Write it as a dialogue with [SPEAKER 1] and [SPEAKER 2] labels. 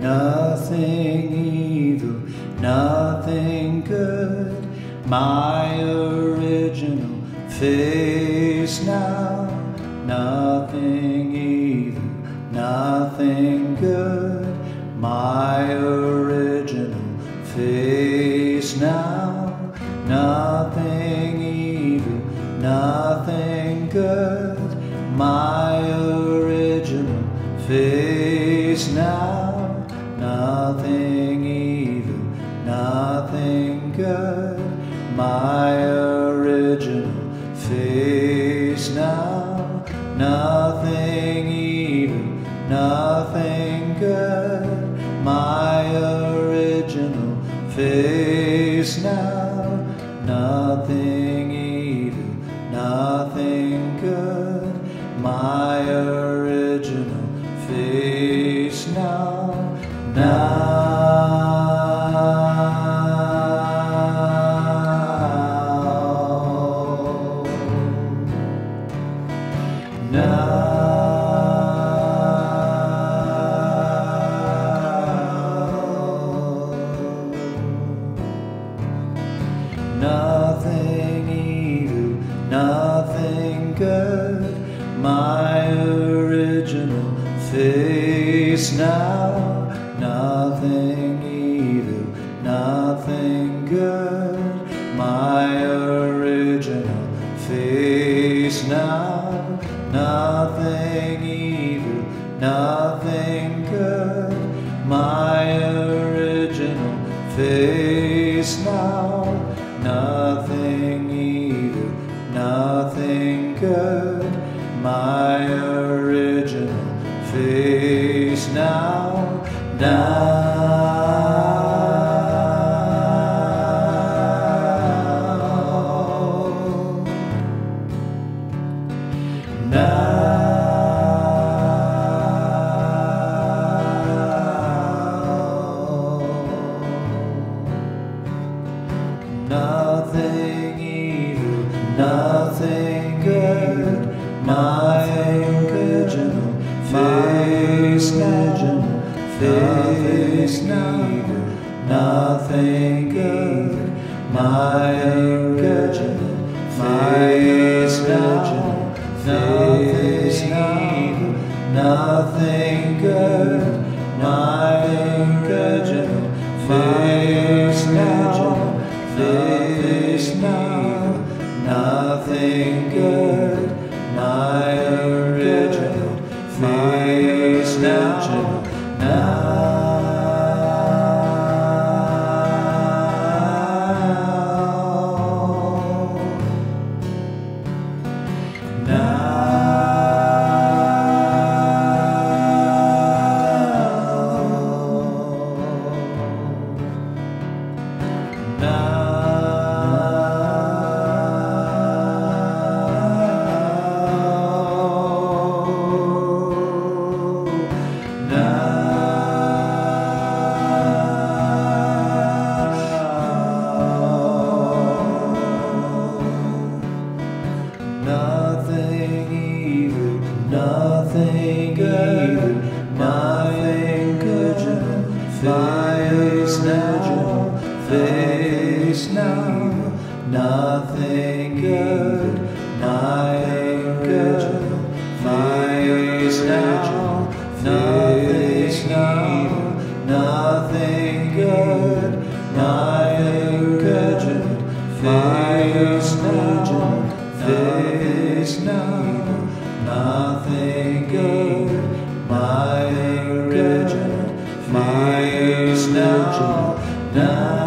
[SPEAKER 1] nothing evil, nothing good. My original face now, nothing evil, nothing good. My original face now, nothing evil, nothing good. My original face now, nothing evil, nothing good. My original face now, nothing evil, nothing good. My original face now, nothing evil, nothing good. My original face now, now. Nothing evil, nothing good. My original face now, nothing evil, nothing good. My original face now, nothing evil, nothing good. My original face now, nothing evil, nothing good. My original face now, now. Nothing evil, nothing good. My original face now, face evil, nothing good. My original face now, face evil, nothing good. My original face now, face now, nothing good. My original face now, now. Nothing evil, nothing good. My original face now, face now, nothing good. My original face now, face now, nothing good. My original face now, face now, nothing good. My original face now, now.